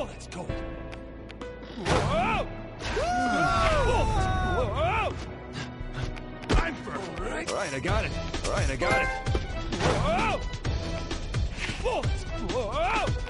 Oh, that's cold. Whoa! Whoa! I'm firm. All right, I got it. All right, I got it. Whoa! Whoa!